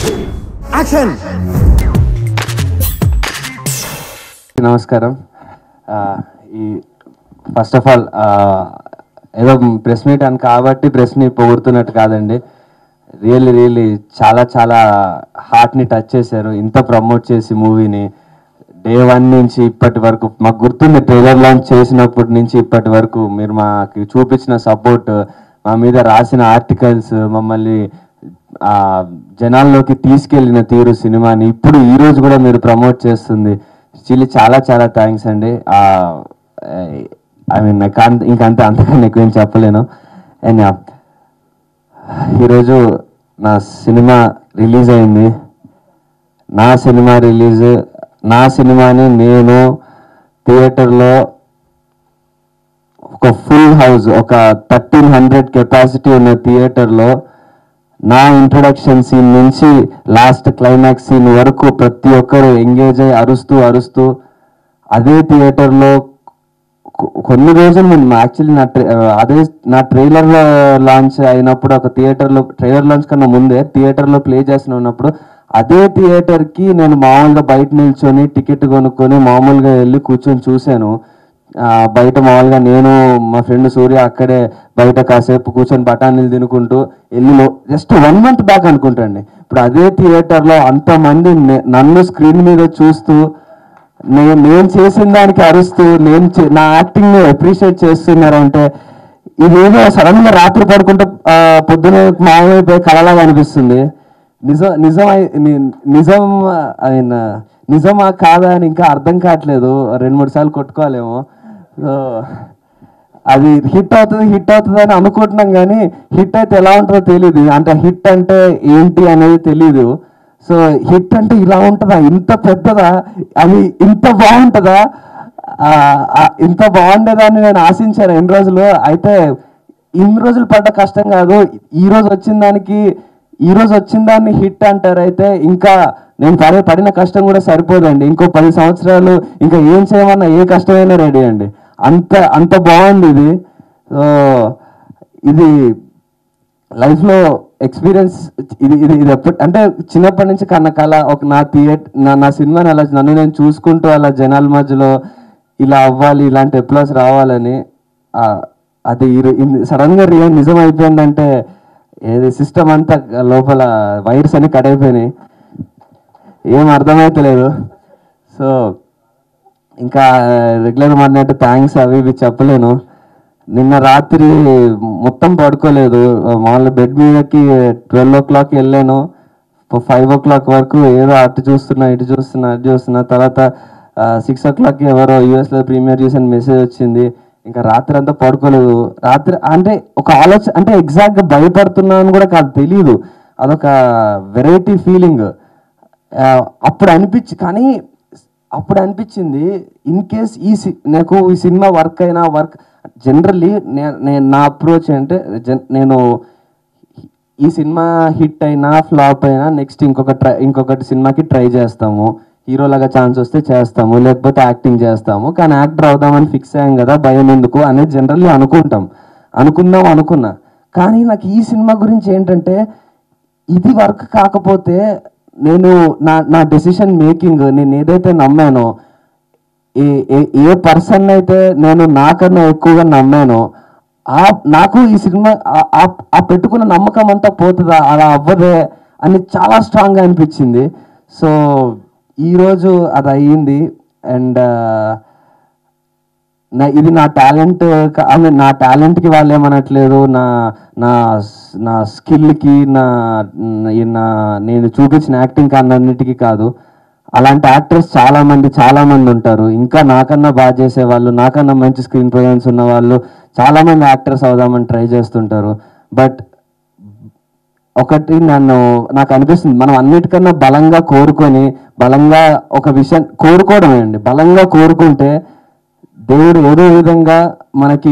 Action. నమస్కారం. ఈ first of all ఏదో ప్రెస్ మీట్ అని కాబట్టి ప్రెస్ని పొగుడుతున్నట్టు కాదండి. రియల్లీ చాలా చాలా హార్ట్ని టచ్ చేశారు. ఇంత ప్రమోట్ చేసి మూవీని డే 1 నుంచి ఇప్పటి వరకు మాకు గుర్తుంది, ట్రైలర్ లాంచ్ చేసినప్పటి నుంచి ఇప్పటి వరకు మీరు మాకు చూపించిన సపోర్ట్, మా మీద రాసిన ఆర్టికల్స్, మమ్మల్ని జనాల్లోకి తీసుకెళ్ళిన తీరు సినిమాని ఇప్పుడు ఈరోజు కూడా మీరు ప్రమోట్ చేస్తుంది చాలా చాలా థ్యాంక్స్ అండి. ఐ మీన్ ఇంకంతే, అంతకన్నా ఎక్కువేం చెప్పలేను. అండ్ ఈరోజు నా సినిమా రిలీజ్ అయింది. నా సినిమాని నేను థియేటర్లో ఒక ఫుల్ హౌస్, ఒక 1300 కెపాసిటీ ఉన్న థియేటర్లో నా ఇంట్రొడక్షన్ సీన్ నుంచి లాస్ట్ క్లైమాక్స్ సీన్ వరకు ప్రతి ఒక్కరు ఎంగేజ్ అయ్యి అరుస్తూ అదే థియేటర్లో కొన్ని రోజులు ముందు యాక్చువల్లీ నా ట్రైలర్ లాంచ్ అయినప్పుడు ఒక థియేటర్లో, ట్రైలర్ లాంచ్ కన్నా ముందే థియేటర్లో ప్లే చేస్తున్నప్పుడు అదే థియేటర్కి నేను మామూలుగా బయట నిల్చొని టికెట్ కొనుక్కొని మామూలుగా వెళ్ళి కూర్చొని చూశాను. బయట మామూలుగా నేను మా ఫ్రెండ్ సూర్య అక్కడే బయట కాసేపు కూర్చొని బఠానీలు తినుకుంటూ వెళ్ళి జస్ట్ 1 month బ్యాక్ అనుకుంటాండి. ఇప్పుడు అదే థియేటర్లో అంతమంది నన్ను స్క్రీన్ మీద చూస్తూ నేను చేసిన దానికి అరుస్తూ నా యాక్టింగ్ అప్రిషియేట్ చేస్తున్నారంటే ఇదేదో సడన్ గా రాత్రి పడుకుంటే పొద్దున మామూలుగా కళలాగా అనిపిస్తుంది. నిజమా కాదా అని ఇంకా అర్థం కావట్లేదు. 2-3 సార్లు కొట్టుకోవాలేమో. సో అది హిట్ అవుతుంది అని అనుకుంటున్నాం, కానీ హిట్ అయితే ఎలా ఉంటుందో తెలీదు. అంటే హిట్ అంటే ఏంటి అనేది తెలీదు. సో హిట్ అంటే ఇలా ఉంటుందా, ఇంత పెద్దదా, అది ఇంత బాగుంటుందా, ఇంత బాగుండేదాన్ని నేను ఆశించాను ఎన్ని రోజులు. అయితే ఇన్ని రోజులు పడ్డ కష్టం కాదు, ఈ రోజు వచ్చిన దాన్ని హిట్ అంటారు. అయితే ఇంకా నేను పడిన కష్టం కూడా సరిపోదండి. ఇంకో 10 సంవత్సరాలు ఇంకా ఏం చేయమన్నా ఏ కష్టమైనా రెడీ అండి. అంత బాగుంది ఇది. ఇది లైఫ్లో ఎక్స్పీరియన్స్. ఇది ఎప్పుడు అంటే చిన్నప్పటి నుంచి కన్న కళ. ఒక నా సినిమాని అలా నన్ను నేను చూసుకుంటూ అలా జనాల మధ్యలో ఇలా అవ్వాలి, ఇలాంటి ఎప్లాస్ రావాలని. అది సడన్గా నిజం అయిపోయిందంటే ఏది సిస్టమ్ అంతా లోపల వైర్స్ అన్ని కట్ అయిపోయినాయి, ఏం అర్థమైతలేదు. సో ఇంకా రెగ్యులర్ మాట్లాడినట్టు థ్యాంక్స్ అవి ఇవి చెప్పలేను. నిన్న రాత్రి మొత్తం పడుకోలేదు. మామూలుగా బెడ్ మీదకి 12 o'clock వెళ్ళాను. 5 o'clock వరకు ఏదో అటు చూస్తున్నా. తర్వాత 6 o'clock ఎవరో యూఎస్లో ప్రీమియర్ చూసిన మెసేజ్ వచ్చింది. ఇంకా రాత్రి అంతా పడుకోలేదు. రాత్రి అంటే ఒక ఆలోచన, అంటే ఎగ్జాక్ట్గా భయపడుతున్నాను కూడా కాదు, తెలియదు. అదొక వెరైటీ ఫీలింగ్. అప్పుడు అనిపించింది ఇన్ కేస్ నాకు ఈ సినిమా వర్క్ జనరల్లీ నా అప్రోచ్ అంటే నేను ఈ సినిమా హిట్ అయినా ఫ్లాప్ అయినా నెక్స్ట్ ఇంకొకటి సినిమాకి ట్రై చేస్తాము. హీరోలాగా ఛాన్స్ వస్తే చేస్తాము, లేకపోతే యాక్టింగ్ చేస్తాము. కానీ యాక్టర్ అవుదామని ఫిక్స్ అయ్యాం కదా, భయం ఎందుకు అనేది జనరల్లీ అనుకున్నా. కానీ నాకు ఈ సినిమా గురించి ఏంటంటే ఇది వర్క్ కాకపోతే నేను నా డెసిషన్ మేకింగ్, నేను ఏదైతే నమ్మానో, ఏ పర్సన్ అయితే నేను నాకన్నా ఎక్కువగా నమ్మానో, నాకు ఈ సినిమా పెట్టుకున్న నమ్మకం అంతా పోతుందా, అలా అవ్వదే అని చాలా స్ట్రాంగ్గా అనిపించింది. సో ఈరోజు అది అయ్యింది. అండ్ ఇది నా టాలెంట్కి వాళ్ళు ఏమనట్లేదు, నా స్కిల్కి, నేను చూపించిన యాక్టింగ్ అన్నిటికీ కాదు. అలాంటి యాక్టర్స్ చాలామంది ఉంటారు. ఇంకా నాకన్నా బాగా చేసేవాళ్ళు, నాకన్నా మంచి స్క్రీన్ ప్రజెన్స్ ఉన్న వాళ్ళు చాలామంది యాక్టర్స్ అవుదామని ట్రై చేస్తుంటారు. బట్ ఒకటి నాకు అనిపిస్తుంది, మనం అన్నిటికన్నా బలంగా ఒక విషయం కోరుకోవడమే అండి. బలంగా కోరుకుంటే దేవుడు ఏదో విధంగా మనకి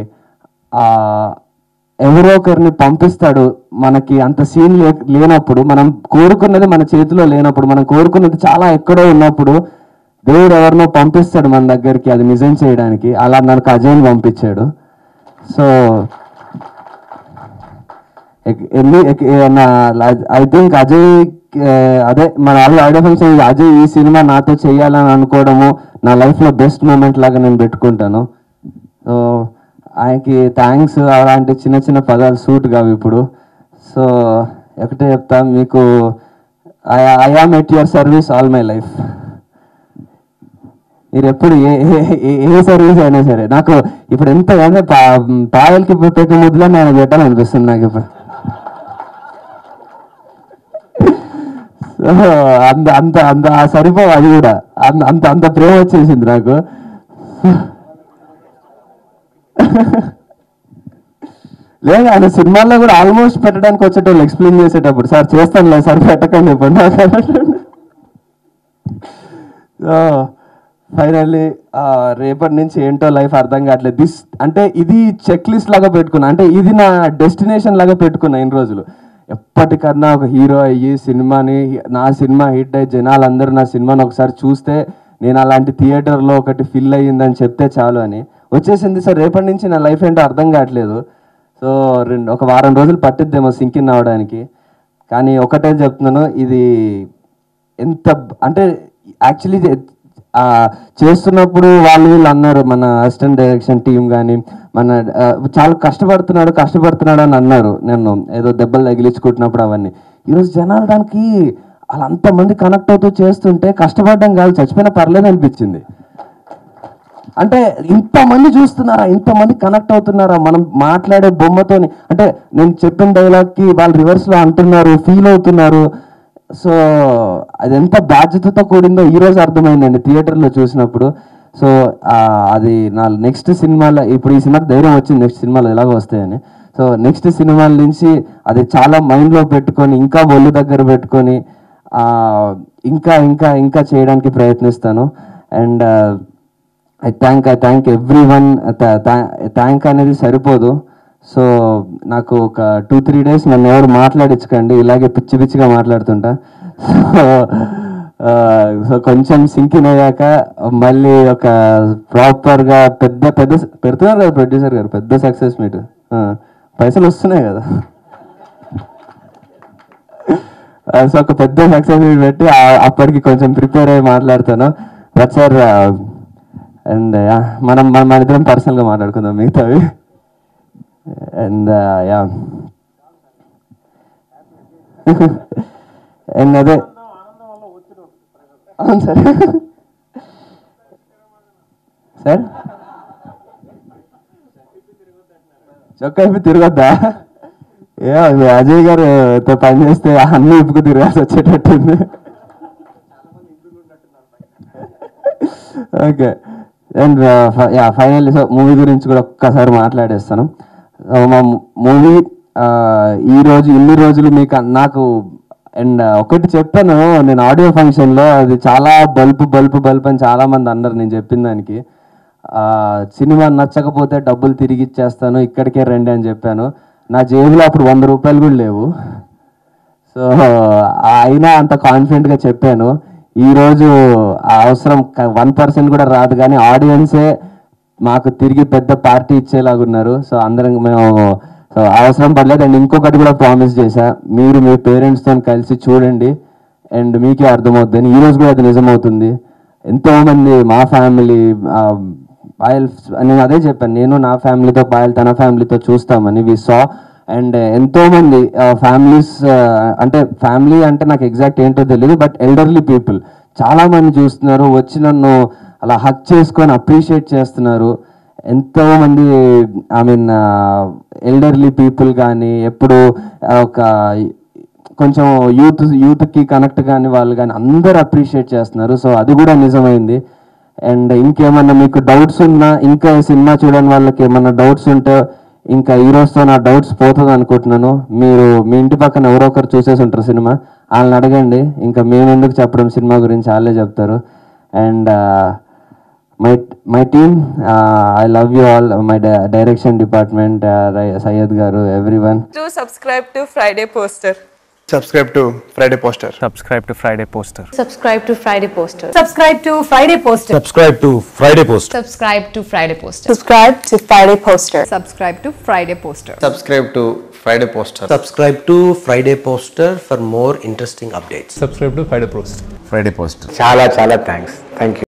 ఎవరో ఒకరిని పంపిస్తాడు. మనకి అంత సీన్ లేనప్పుడు, మనం కోరుకున్నది మన చేతిలో లేనప్పుడు, మనం కోరుకున్నది చాలా ఎక్కడో ఉన్నప్పుడు దేవుడు ఎవరినో పంపిస్తాడు మన దగ్గరికి అది నిజం చేయడానికి. అలా నాకు అజయ్ని పంపించాడు. సో ఐ థింక్ అజయ్కి అదే మన ఆడియో ఫంక్షన్ అజయ్ ఈ సినిమా నాతో చేయాలని అనుకోవడము నా లైఫ్లో బెస్ట్ మూమెంట్ లాగా నేను పెట్టుకుంటాను. సో ఆయనకి థ్యాంక్స్. అలాంటి చిన్న చిన్న పదాలు సూట్ కావు ఇప్పుడు. సో ఒకటే చెప్తా మీకు, I am at your service all my life. మీరు ఎప్పుడు ఏ సర్వీస్ అయినా సరే నాకు ఇప్పుడు ఎంత అంటే పాయలకి పెట్టే ముద్దులో నేను పెట్టాలనిపిస్తుంది నాకు ఇప్పుడు. అంత అంత అంత సరిపో అది కూడా అంత అంత ప్రేమ వచ్చేసింది నాకు. లేదు ఆయన సినిమాల్లో కూడా ఆల్మోస్ట్ పెట్టడానికి వచ్చేటోళ్ళు ఎక్స్ప్లెయిన్ చేసేటప్పుడు, సార్ చేస్తానులే సార్ పెట్టకండి ఇప్పుడు. ఫైనల్లీ రేపటి నుంచి ఏంటో లైఫ్ అర్థం కావట్లేదు. అంటే ఇది చెక్ లిస్ట్ లాగా పెట్టుకున్నా, అంటే ఇది నా డెస్టినేషన్ లాగా పెట్టుకున్నా ఇన్ని రోజులు. ఎప్పటికన్నా ఒక హీరో అయ్యి నా సినిమా హిట్ అయ్యి జనాలందరూ నా సినిమాని ఒకసారి చూస్తే నేను అలాంటి థియేటర్లో ఒకటి ఫిల్ అయ్యిందని చెప్తే చాలు అని వచ్చేసింది. సార్ రేపటి నుంచి నా లైఫ్ ఏంటో అర్థం కావట్లేదు. సో ఒక వారం రోజులు పట్టిద్దేమో సింకిన్ అవ్వడానికి. కానీ ఒకటే చెప్తున్నాను, ఇది ఎంత అంటే యాక్చువల్లీ చేస్తున్నప్పుడు వీళ్ళు అన్నారు, మన అసిస్టెంట్ డైరెక్షన్ టీం కానీ మన చాలా కష్టపడుతున్నాడు అని అన్నారు. నేను ఏదో దెబ్బలు తగిలించుకుంటున్నప్పుడు అవన్నీ. ఈరోజు జనాలు దానికి అలా అంతమంది కనెక్ట్ అవుతూ చేస్తుంటే కష్టపడడం కాదు, చచ్చిపోయినా పర్లేదు అనిపించింది. అంటే ఇంతమంది చూస్తున్నారా, ఇంతమంది కనెక్ట్ అవుతున్నారా మనం మాట్లాడే బొమ్మతోని. అంటే నేను చెప్పిన డైలాగ్కి వాళ్ళు రివర్స్లో అంటున్నారు, ఫీల్ అవుతున్నారు. సో అది ఎంత బాధ్యతతో కూడిందో ఈరోజు అర్థమైందండి థియేటర్లో చూసినప్పుడు. సో అది నా నెక్స్ట్ సినిమాలో, ఇప్పుడు ఈ సినిమాకి ధైర్యం వచ్చింది నెక్స్ట్ సినిమాలో ఎలాగో వస్తాయని. సో నెక్స్ట్ సినిమాల నుంచి అది చాలా మైండ్లో పెట్టుకొని ఇంకా ఒళ్ళు దగ్గర పెట్టుకొని ఇంకా ఇంకా ఇంకా చేయడానికి ప్రయత్నిస్తాను. And I thank everyone. Thank అనేది సరిపోదు. సో నాకు ఒక 2-3 days నన్ను ఎవరు మాట్లాడించకండి, ఇలాగే పిచ్చి పిచ్చిగా మాట్లాడుతుంటా. సో కొంచెం సింకిన్ అయ్యాక మళ్ళీ ఒక ప్రాపర్గా పెద్ద పెడుతున్నారు కదా ప్రొడ్యూసర్ గారు, పెద్ద సక్సెస్ మీట్, పైసలు వస్తున్నాయి కదా. సో ఒక పెద్ద సక్సెస్ మీట్ పెట్టి అప్పటికి కొంచెం ప్రిపేర్ అయ్యి మాట్లాడతాను. బట్ సార్ అండ్ మన ఇద్దరం పర్సనల్గా మాట్లాడుకుందాం మిగతావి. అండ్ అండ్ అదే అవును సార్. సార్ చొక్కా ఇప్పి తిరగొద్దా? అజయ్ గారుతో పని చేస్తే అన్ని ఇప్పుకు తిరగాల్సి వచ్చేటట్టుంది. Okay. And finally so movie గురించి కూడా ఒక్కసారి మాట్లాడేస్తాను. మా మూవీ ఈరోజు ఇన్ని రోజులు నాకు అండ్ ఒకటి చెప్పాను నేను ఆడియో ఫంక్షన్లో, అది చాలా బల్బు అని చాలామంది అన్నారు నేను చెప్పిన దానికి. సినిమా నచ్చకపోతే డబ్బులు తిరిగి ఇచ్చేస్తాను, ఇక్కడికే రండి అని చెప్పాను. నా జేబులో అప్పుడు 100 రూపాయలు కూడా లేవు. సో అయినా అంత కాన్ఫిడెంట్గా చెప్పాను. ఈరోజు అవసరం 1% కూడా రాదు, కానీ ఆడియన్సే మాకు తిరిగి పెద్ద పార్టీ ఇచ్చేలాగున్నారు. సో అందరం మేము సో అవసరం పడలేదు. అండ్ ఇంకొకటి కూడా ప్రామిస్ చేశా, మీరు మీ పేరెంట్స్తో కలిసి చూడండి అండ్ మీకే అర్థమవుతుంది. ఈరోజు కూడా అది నిజమవుతుంది. ఎంతోమంది మా ఫ్యామిలీ పాయల్, నేను అదే చెప్పాను, నేను నా ఫ్యామిలీతో పాయల్ తన ఫ్యామిలీతో చూస్తామని వి సా. అండ్ ఎంతోమంది ఫ్యామిలీస్, అంటే ఫ్యామిలీ అంటే నాకు ఎగ్జాక్ట్ ఏంటో తెలియదు, బట్ ఎల్డర్లీ పీపుల్ చాలామంది చూస్తున్నారు, వచ్చి నన్ను అలా హక్ చేసుకొని అప్రిషియేట్ చేస్తున్నారు. ఎంతోమంది ఐ మీన్ ఎల్డర్లీ పీపుల్ కానీ ఎప్పుడు ఒక కొంచెం యూత్కి కనెక్ట్ కానీ వాళ్ళు కానీ అందరూ అప్రిషియేట్ చేస్తున్నారు. సో అది కూడా నిజమైంది. అండ్ ఇంకేమన్నా మీకు డౌట్స్ ఉన్నా, ఇంకా సినిమా చూడని వాళ్ళకి ఏమన్నా డౌట్స్ ఉంటే ఇంకా ఈ రోజుతో నా డౌట్స్ పోతుంది అనుకుంటున్నాను. మీరు మీ ఇంటి పక్కన ఎవరో ఒకరు చూసేసి ఉంటారు సినిమా, వాళ్ళని అడగండి. ఇంకా మేము ఎందుకు చెప్పడం, సినిమా గురించి వాళ్ళే చెప్తారు. And my team, I love you all, my direction department, Syed garu, everyone. Do subscribe to Friday Poster. Subscribe to Friday Poster. Subscribe to Friday Poster. Subscribe to Friday Poster. Subscribe to Friday Poster. Subscribe to Friday Poster. Subscribe to Friday Poster. Subscribe to Friday Poster. Subscribe to Friday Poster. Subscribe to Friday Poster. Subscribe to Friday Poster for more interesting updates. Subscribe to Friday Post. Friday Poster. చాలా thanks. Thank you.